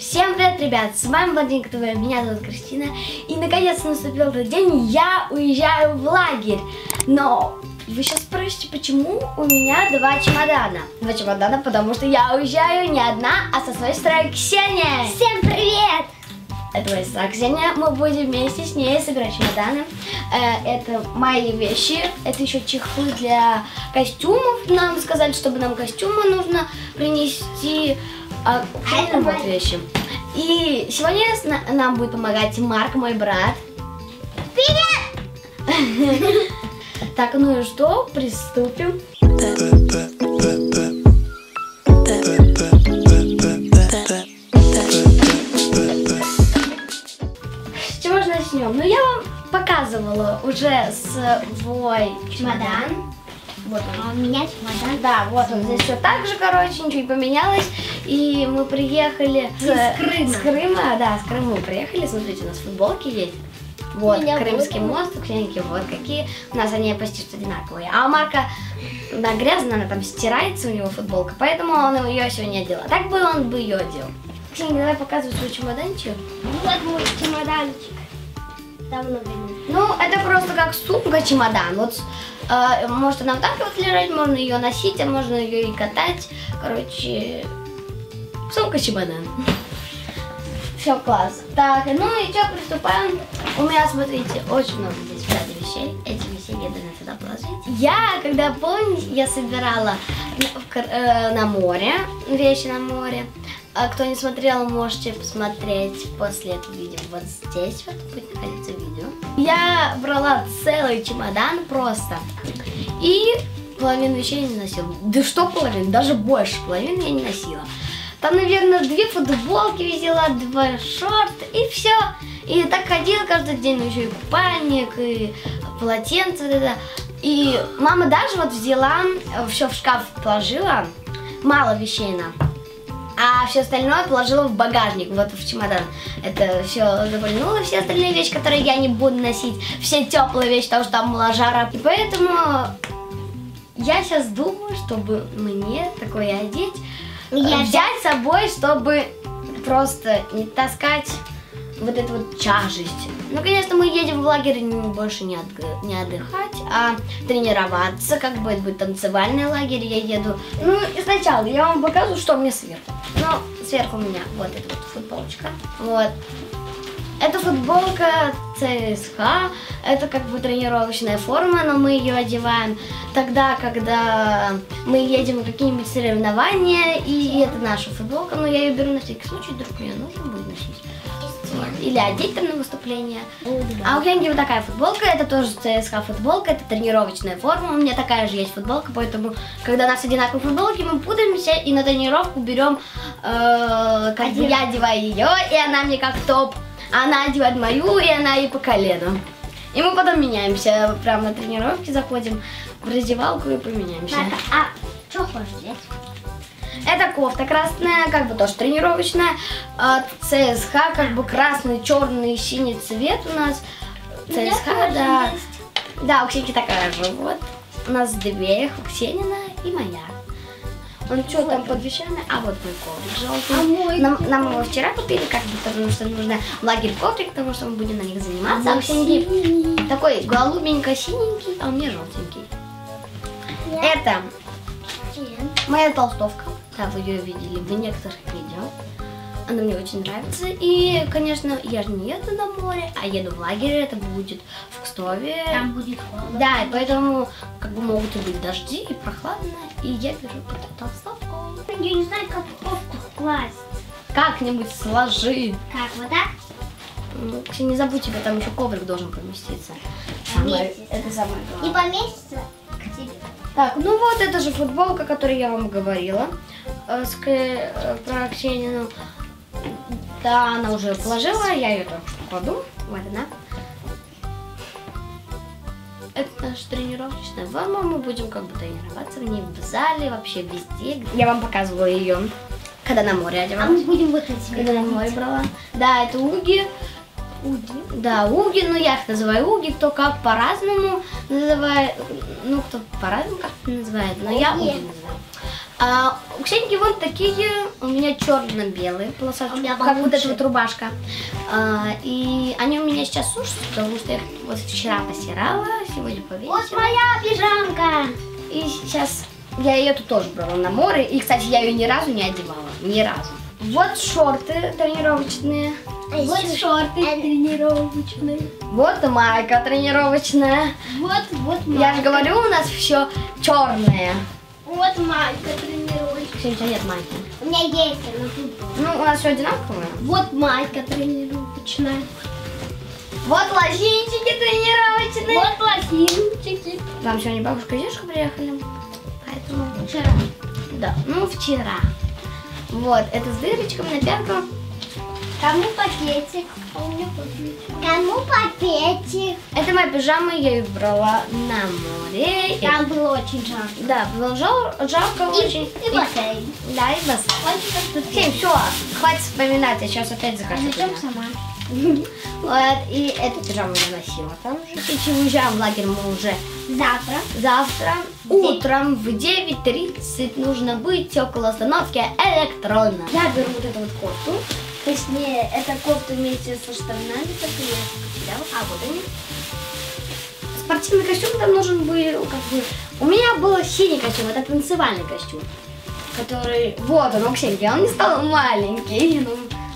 Всем привет, ребят! С вами Блондинка ТВ, меня зовут Кристина. И наконец-то наступил этот день, я уезжаю в лагерь. Но вы сейчас спросите, почему у меня два чемодана? Два чемодана, потому что я уезжаю не одна, а со своей сестрой Ксенией. Всем привет! Это моя сестра Ксения, мы будем вместе с ней собирать чемоданы. Это мои вещи, это еще чехлы для костюмов. Нам сказали, чтобы нам костюмы нужно принести. Это вот вещи. И сегодня нам будет помогать Марк, мой брат. Привет! Так, ну и что? Приступим. С чего же начнем? Ну, я вам показывала уже свой чемодан. Вот он. А у меня чемодан. Да, вот он здесь все так же, короче, ничего не поменялось. И мы приехали с Крыма. Да, с Крыма мы приехали. Смотрите, у нас футболки есть. Вот, Крымский мост, Ксеники, вот какие. У нас они почти что одинаковые. А у Марка, да, грязная, она там стирается, у него футболка, поэтому он ее сегодня одел. А так бы он бы ее одел. Ксения, давай показывай свой чемоданчик. Вот мой чемоданчик. Давно видно. Ну, это просто как сумка-чемодан. Вот, может она вот так вот лежать, можно ее носить, а можно ее и катать. Короче, сумка-чемодан. Все, класс. Так, ну и что, приступаем. У меня, смотрите, очень много здесь вещей. Эти вещи я должна сюда положить. Я, когда помню, я собирала на море, вещи на море. А кто не смотрел, можете посмотреть после этого видео. Вот здесь вот будет находиться видео. Я брала целый чемодан просто. И половину вещей не носила. Да что половину? Даже больше половины я не носила. Там, наверное, 2 футболки взяла, 2 шорта и все. И так ходила каждый день, ну еще и купальник, и полотенце. Вот это. И мама даже вот взяла, все в шкаф положила, мало вещей нам. А все остальное положила в багажник, вот в чемодан. Это все заполняла, все остальные вещи, которые я не буду носить. Все теплые вещи, потому что там была жара. И поэтому я сейчас думаю, чтобы мне такое одеть, взять с собой, чтобы просто не таскать вот эту вот тяжесть. Ну, конечно, мы едем в лагерь больше не отдыхать, а тренироваться, как бы это будет танцевальный лагерь, я еду. Ну, и сначала я вам покажу, что у меня сверху. Ну, сверху у меня вот эта вот футболочка. Вот. Это футболка ЦСКА, это как бы тренировочная форма, но мы ее одеваем тогда, когда мы едем на какие-нибудь соревнования, и это наша футболка, но я ее беру на всякий случай, вдруг мне нужно будет носить. Или одеть там на выступление. А у Кенги вот такая футболка, это тоже ЦСКА футболка, это тренировочная форма, у меня такая же есть футболка, поэтому, когда у нас одинаковые футболки, мы путаемся и на тренировку берем, как бы я одеваю ее, и она мне как топ. Она одевает мою, и она ей по колено. И мы потом меняемся. Прямо на тренировке заходим в раздевалку и поменяемся. Марка, а что хочешь взять? Это кофта красная, как бы тоже тренировочная. ЦСКА, как бы красный, черный, синий цвет у нас. ЦСКА, да. Да, у Ксении такая же. Вот. У нас 2, у Ксенина и моя. Он что там под вещами? А вот мой коврик желтый. Нам его вчера купили, как бы, потому что нужно в лагерь коврик, потому что мы будем на них заниматься. А у Ксении такой голубенько-синенький, а у меня желтенький. Это моя толстовка. Да, вы ее видели в некоторых видео. Она мне очень нравится. И, конечно, я же не еду на море, а еду в лагерь. Это будет в Кстове. Там будет холодно. Да, и поэтому как бы могут и быть дожди, и прохладно. И я беру эту толстовку. Я не знаю, как кофту класть. Как-нибудь сложи. Как, вот так? Ну, не забудь, тебе там еще коврик должен поместиться. Это самое главное. Не поместится к тебе. Так, ну вот это же футболка, которую я вам говорила про Ксенину. Да, она уже положила, я ее только что кладу. Вот она. Это наша тренировочная форма, мы будем как бы тренироваться в ней в зале, вообще везде. Я вам показывала ее, когда на море одевалась. А мы будем вот эти. Когда на море брала. Да, это уги. Уги? Да, уги, но я их называю уги, кто как по-разному называет, ну кто по-разному как-то называет, но я уги называю. А у Ксеньки вот такие, у меня черно-белые полосатые, У меня как вот эта получше. вот рубашка. И они у меня сейчас сушатся, потому что я их вот вчера постирала, сегодня повесила. Вот моя пижамка. И сейчас я ее тут тоже брала на море. И, кстати, я ее ни разу не одевала. Ни разу. Вот шорты тренировочные. Вот шорты тренировочные. Вот майка тренировочная. Вот Я же говорю, у нас все черное. Вот майка тренировочная. Ксения, у тебя нет майки. У меня есть она тут. Ну, у нас все одинаковое. Вот майка тренировочная. Вот лосинчики тренировочные. Вот лосинчики. Нам сегодня бабушка и дедушка приехали. Поэтому... Вчера. Да, ну вчера. Вот, это с дырочками на пятку. Кому пакетик? Кому пакетик? Это моя пижама, я ее брала на море. Там было очень жарко. Да, было жарко очень. И бассейн. Да, и бассейн. Всем, все, хватит вспоминать, я сейчас опять захожу. А зачем сама? Вот, и эту пижаму я носила. Там же сейчас уезжаем в лагерь мы уже Завтра. завтра. Утром в 9:30 нужно быть около остановки Электрона. Я беру вот эту вот кофту. Точнее, эта кофта вместе со штанами, только я потеряла. А, вот они. Спортивный костюм там нужен был, как бы... У меня был синий костюм, это танцевальный костюм. Который... Вот он, у Ксеньки, он не стал маленький. Ну,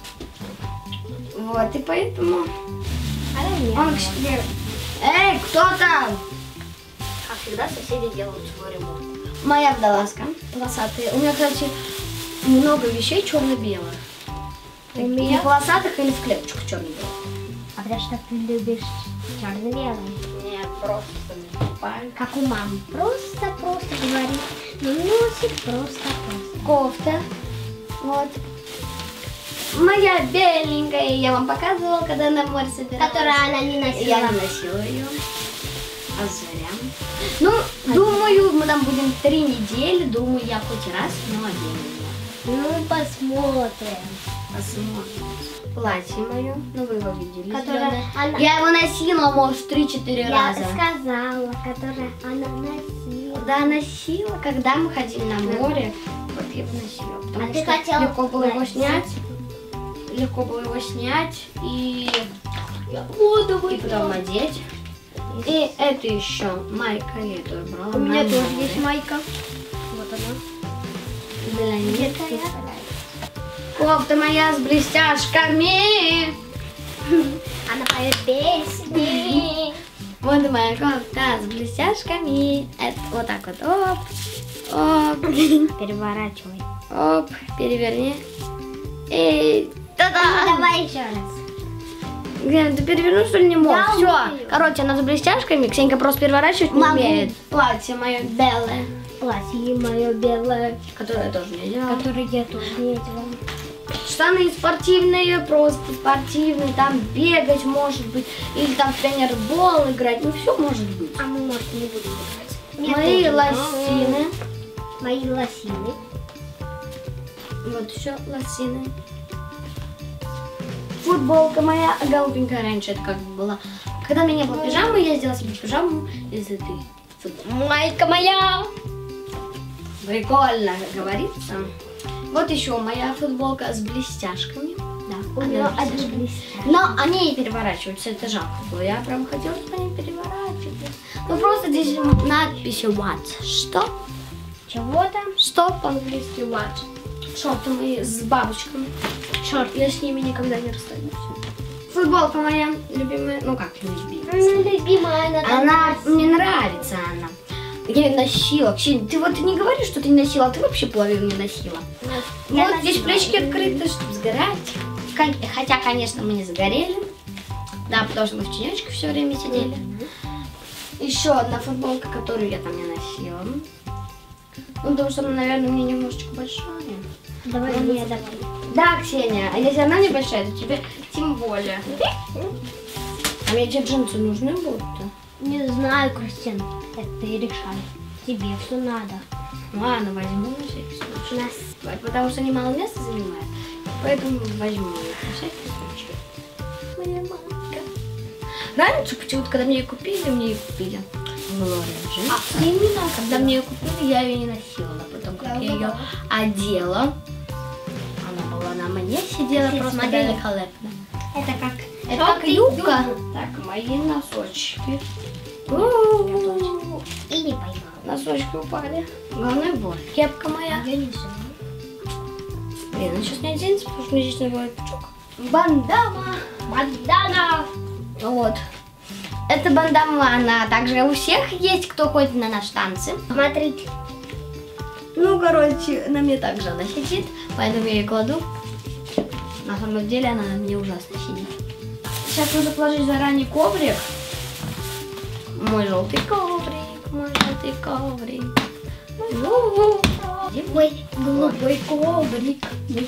вот, и поэтому... Он к себе... Эй, кто там? Как всегда, соседи делают свой ремонт. Моя водолазка полосатая. У меня, кстати, много вещей черно-белых. У меня- полосатых или в клеточку черно-белых. А потому что ты любишь черно-белый. Нет, просто не покупаю. Как у мамы. Просто говорит. Не носит просто. Кофта. Вот. Моя беленькая, я вам показывала, когда на море собиралась. Которую она не носила. Я не носила ее. А зря. Ну, думаю, мы там будем 3 недели. Думаю, я хоть раз, но одену. Ну, посмотрим. Посмотрим. Платье мое, ну вы его видели. Которое зелёное. она- Я его носила, может, 3-4 Я раза. сказала, которую она носила. Да, носила, когда мы ходили на море. Вот я его носила. Потому А ты что хотела легко было его платье? снять. Легко было его снять и Воду потом одеть. И это еще майка, я ее тоже брала. У меня на тоже море. есть майка. Вот она. Для них. Кофта моя с блестяшками. Она поет песни. Вот моя кофта с блестяшками. Это вот так вот. Оп. Оп. Переворачивай. Оп. Переверни. И та-да! Давай еще раз. Ген, ты перевернуть, что ли, не мог? Я Все. умею. Короче, она с блестяшками. Ксенька просто переворачивать не Могу. умеет. Платье мое белое, Платье мое белое, которое я тоже не делала. которое я тоже не делала. Штаны спортивные, просто спортивные. Там бегать может быть. Или там в пионербол играть. Ну, все может быть. А мы, может, не будем играть. Мои тоже. лосины. Мои лосины. Вот еще лосины. Футболка моя голубенькая раньше, это как бы была. Когда у меня не было пижамы, я сделала себе пижаму из этой футболки. Майка моя! Прикольно говорится. Вот еще моя футболка с блестяшками. Да, У она нее с одни блестяшками. блестяшки. Но они не переворачиваются, это жалко было. Я прям хотела, чтобы они переворачивались. Ну просто здесь надпись what. Что? Чего там? Что по-английски what? Шорты мои с бабочками. Черт, я с ними никогда не расстаюсь. Футболка моя любимая, ну как любимая. Любимая Она, мне нравится она. Я ее носила. Ксения, ты вот не говоришь, что ты не носила, а ты вообще половину не носила. Вот здесь плечики открыты, чтобы сгорать. Хотя, конечно, мы не загорели. Да, потому что мы в тенечке все время сидели. Еще одна футболка, которую я там не носила. Ну, потому что она, наверное, мне немножечко большая. Давай мне давай. Да, Ксения, а если она небольшая, то тебе тем более. А мне эти джинсы нужны будут-то? Не знаю, Кристина. Это ты решай. Тебе все надо. Ладно, возьму на всякий случай. Нас. Потому что они мало места занимают. Поэтому возьму их на всякий случай. Моя мамка. Раньше почему-то, когда мне ее купили, мне ее купили. Была рыжая. Именно Когда мне ее купили, я ее не носила. Но потом, когда как я ее одела. Она была на мне, сидела просто великолепно. Это как... Это как юбка. Так, мои носочки. И не поймала. Носочки упали. Главное, вот кепка моя. Я не знаю. Блин, она сейчас не оденется, потому что здесь бывает пучок. Бандана. Бандана. Вот. Это бандана, она также у всех есть, кто ходит на наши танцы. Смотрите. Ну, короче, на мне также она сидит, поэтому я ее кладу. На самом деле она на мне ужасно сидит. Сейчас нужно положить заранее коврик. Мой желтый коврик, мой желтый коврик. Ой, голубой коврик.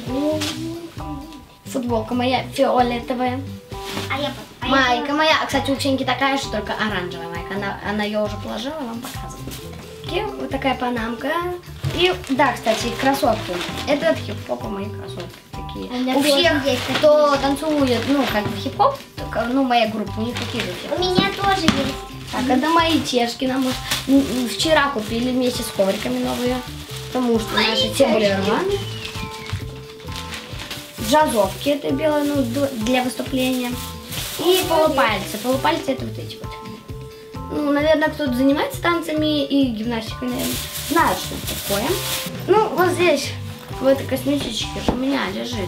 Футболка моя фиолетовая. Майка моя, кстати, у Ксеньки такая же, только оранжевая майка. Она ее уже положила, вам показываю. Вот такая панамка. И, да, кстати, кроссовки. Это от хип-хопа мои кроссовки такие. У всех, кто танцует, ну, как бы хип-хоп, ну, моя группа, у них такие же. У меня тоже есть. Так, это мои чешки. Нам вчера купили вместе с ковриками новые, потому что наши те были рваные. Джазовки, это белые, ну, для выступления. И полупальцы. Полупальцы это вот эти вот. Ну, наверное, кто-то занимается танцами и гимнастикой, наверное, знает, что это такое. Ну, вот здесь, в этой косметичке у меня лежит.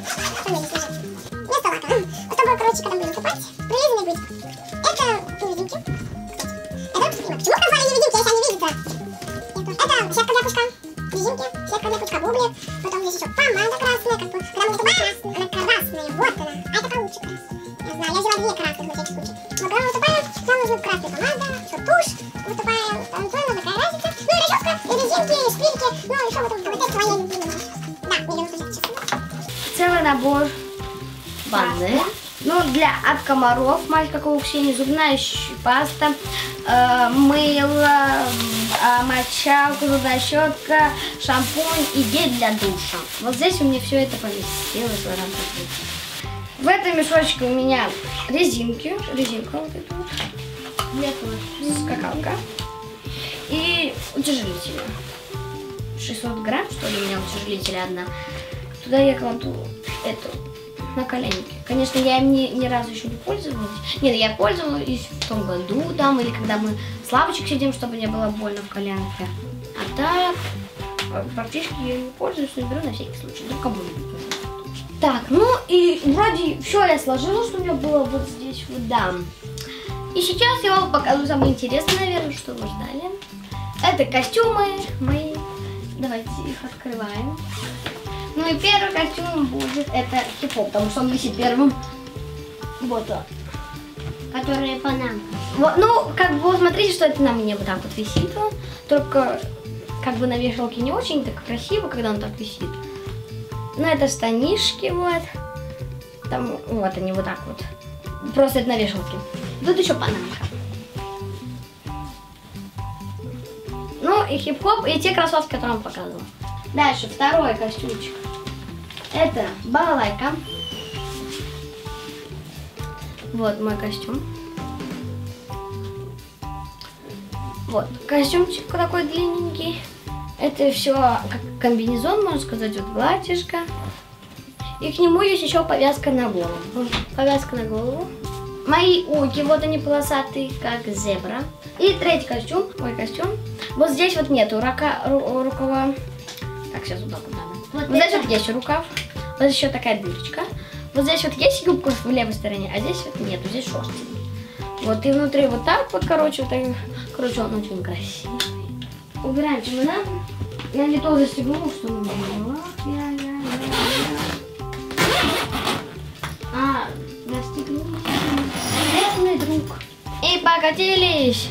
Чтобы, короче, когда будем купать, прилизанный быть. Это невидимки. Это, почему назвали невидимки, если они видятся? Это сетка для пушка, резинки, сетка для пушка, бублик. Потом здесь еще помада красная, как бы, когда мы выступаем, она красная, вот она. А это получше красная. Я знаю, я взяла две красных на всякий случай. Но когда мы выступаем, нам нужна красная помада, еще тушь. Выступаем, танцуем, какая разница. Ну и расческа, и резинки, и шпильки. Ну и еще вот это твоя любимая. Да, мне нужно взять сейчас. Целый набор базы. Ну, от комаров, мать как у Ксении, зубная паста, мыло, мочалка, зубная щетка, шампунь и гель для душа. Вот здесь у меня все это поместилось. В этом мешочке у меня резинка вот эта вот, скакалка и утяжелители. 600 грамм, что ли, у меня утяжелители одна. Туда я кладу эту наколенники. Конечно, я им ни разу еще не пользовалась. Нет, я пользовалась в том году, там, или когда мы с лавочек сидим, чтобы не было больно в коленке. А так, практически я не пользуюсь, но беру на всякий случай. Ну, кому-нибудь. Так, ну и вроде все я сложила, что у меня было вот здесь вот, да. И сейчас я вам покажу самое интересное, наверное, что вы ждали. Это костюмы мои. Давайте их открываем. Ну и первый костюм будет это хип-хоп, потому что он висит первым. Вот он. Которая панамка. Вот, ну, как бы, вот смотрите, что это на мне вот так вот висит он. Только, как бы, на вешалке не очень так красиво, когда он так висит. Ну, это штанишки, вот. Там, вот они вот так вот. Просто это на вешалке. Тут еще панамка. Ну, и хип-хоп, и те кроссовки, которые я вам показывала. Дальше, второй костюмчик. Это балалайка. Вот мой костюм. Вот, костюмчик такой длинненький. Это все как комбинезон, можно сказать, вот платьишко. И к нему есть еще повязка на голову. Повязка на голову. Мои уги, вот они полосатые, как зебра. И третий костюм, мой костюм. Вот здесь вот нету рукава. Так, сейчас удобно надо. Вот здесь вот есть рукав. Вот еще такая дырочка. Вот здесь вот есть юбка в левой стороне, а здесь вот нету, здесь шорты. Вот и внутри вот так вот, короче, вот так. Короче, он очень красивый. Убираем чемодан. Я не то застегнула, что у меня. Застегнула. Бедный друг. И покатились.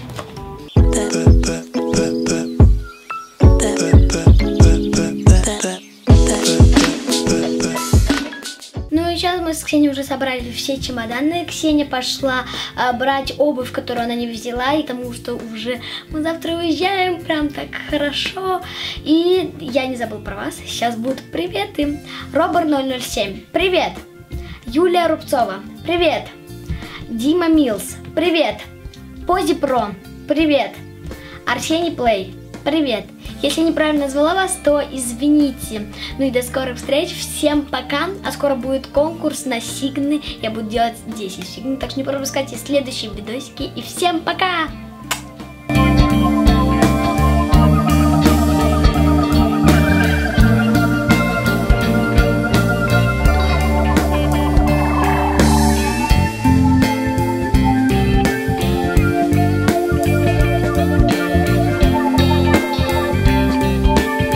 Ну и сейчас мы с Ксенией уже собрали все чемоданы. Ксения пошла брать обувь, которую она не взяла, и потому что уже мы завтра уезжаем, прям так хорошо. И я не забыл про вас. Сейчас будут приветы. Робер 007, привет. Юлия Рубцова, привет. Дима Милс, привет. Пози Про, привет. Арсений Плей, Привет! Если неправильно назвала вас, то извините. Ну и до скорых встреч. Всем пока. А скоро будет конкурс на сигны. Я буду делать 10 сигн. Так что не пропускайте следующие видосики. И всем пока!